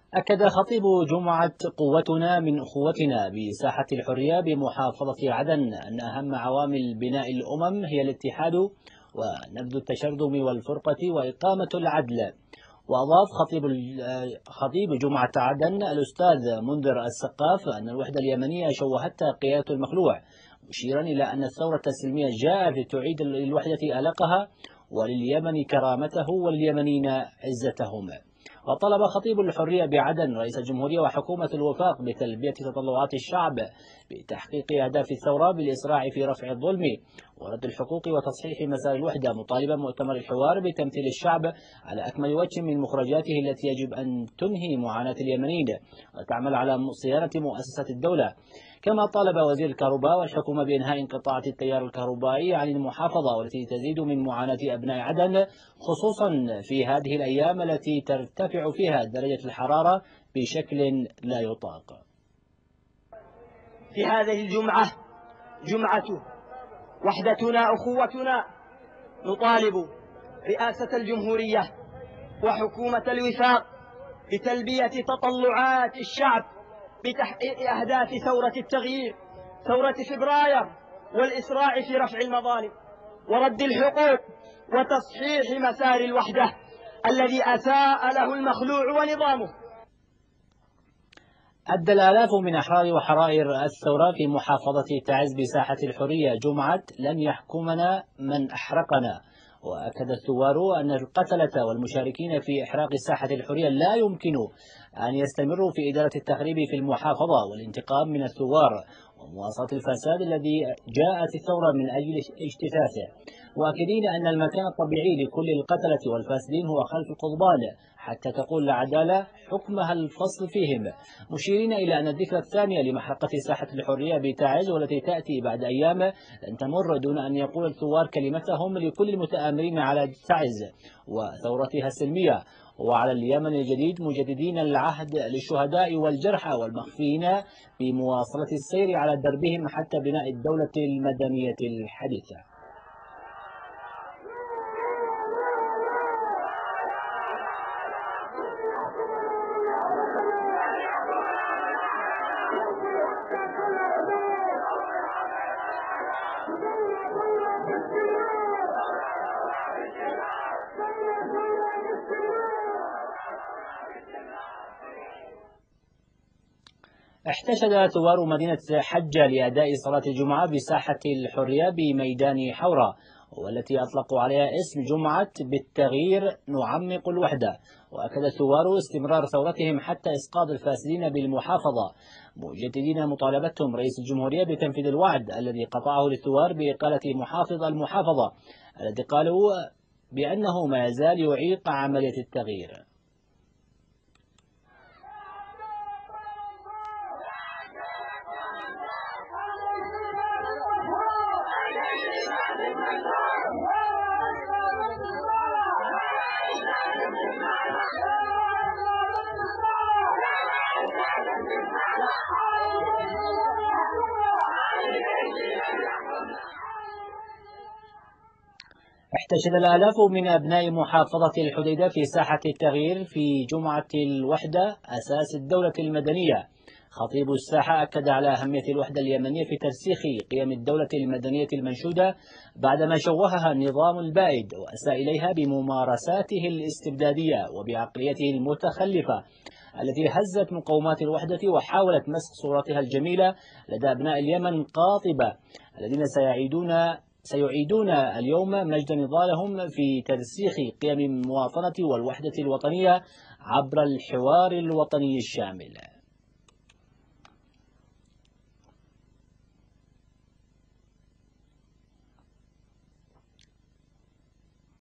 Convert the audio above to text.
أكد خطيب جمعة قوتنا من أخوتنا بساحة الحرية بمحافظة عدن أن أهم عوامل بناء الأمم هي الاتحاد ونبذ التشرذم والفرقة وإقامة العدل. وأضاف خطيب جمعة عدن الأستاذ منذر السقاف أن الوحدة اليمنية شوهتها قيادة المخلوع، مشيرا إلى أن الثورة السلمية جاءت لتعيد للوحدة ألقها ولليمن كرامته ولليمنيين عزتهم. وطلب خطيب الحرية بعدن رئيس الجمهورية وحكومة الوفاق بتلبية تطلعات الشعب بتحقيق أهداف الثورة بالإسراع في رفع الظلم ورد الحقوق وتصحيح مسار الوحدة، مطالبا مؤتمر الحوار بتمثيل الشعب على أكمل وجه من مخرجاته التي يجب أن تنهي معاناة اليمنيين وتعمل على صيانة مؤسسات الدولة. كما طالب وزير الكهرباء والحكومة بإنهاء انقطاعات التيار الكهربائي عن المحافظة والتي تزيد من معاناة أبناء عدن، خصوصا في هذه الأيام التي ترتفع فيها درجة الحرارة بشكل لا يطاق. في هذه الجمعة، جمعة وحدتنا أخوتنا، نطالب رئاسة الجمهورية وحكومة الوفاق بتلبية تطلعات الشعب بتحقيق أهداف ثورة التغيير، ثورة فبراير، والإسراع في رفع المظالم ورد الحقوق وتصحيح مسار الوحدة الذي أساء له المخلوع ونظامه. أدى الآلاف من أحرار وحرائر الثورة في محافظة تعز بساحة الحرية جمعة لن يحكمنا من أحرقنا. وأكد الثوار أن القتلة والمشاركين في إحراق ساحة الحرية لا يمكن أن يستمروا في إدارة التخريب في المحافظة والانتقام من الثوار ومواصلة الفساد الذي جاءت الثورة من أجل اجتثاثه، مؤكدين أن المكان الطبيعي لكل القتلة والفاسدين هو خلف القضبان حتى تقول العدالة حكمها الفصل فيهم، مشيرين إلى أن الذكرى الثانية لمحرقة ساحة الحرية بتعز والتي تأتي بعد أيام لن تمر دون أن يقول الثوار كلمتهم لكل المتآمرين على تعز وثورتها السلمية وعلى اليمن الجديد، مجددين العهد للشهداء والجرحى والمخفيين بمواصلة السير على دربهم حتى بناء الدولة المدنية الحديثة. احتشد ثوار مدينة حجة لأداء صلاة الجمعة بساحة الحرية بميدان حورة، والتي أطلقوا عليها اسم جمعة بالتغيير نعمق الوحدة. وأكد الثوار استمرار ثورتهم حتى إسقاط الفاسدين بالمحافظة، مجددين مطالبتهم رئيس الجمهورية بتنفيذ الوعد الذي قطعه للثوار بإقالة محافظ المحافظة الذي قالوا بأنه ما يزال يعيق عملية التغيير. احتشد الآلاف من أبناء محافظة الحديدة في ساحة التغيير في جمعة الوحدة أساس الدولة المدنية. خطيب الساحة أكد على أهمية الوحدة اليمنية في ترسيخ قيم الدولة المدنية المنشودة بعدما شوهها النظام البائد وأساء إليها بممارساته الاستبدادية وبعقليته المتخلفة التي هزت مقومات الوحدة وحاولت مسخ صورتها الجميلة لدى أبناء اليمن قاطبة الذين سيعيدون اليوم مجد نضالهم في ترسيخ قيم المواطنة والوحدة الوطنية عبر الحوار الوطني الشامل.